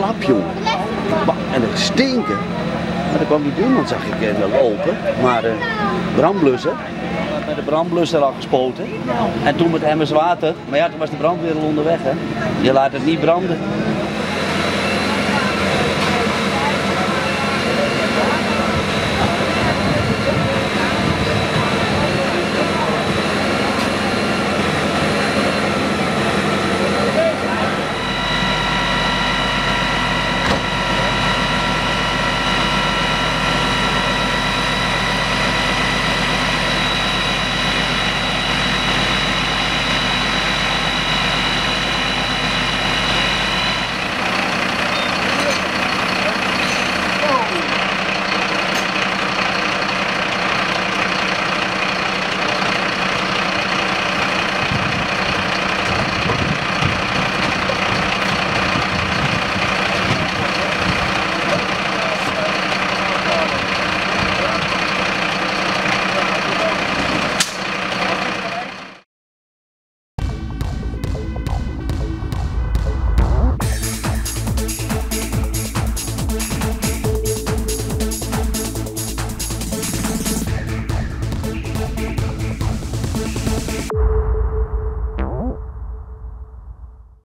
klap, jongen. En het stinken. Maar dan kwam die buurman, zag ik, lopen. Maar brandblusser. Met de brandblusser al gespoten. En toen met emmers water. Maar ja, toen was de brandweer al onderweg, hè. Je laat het niet branden.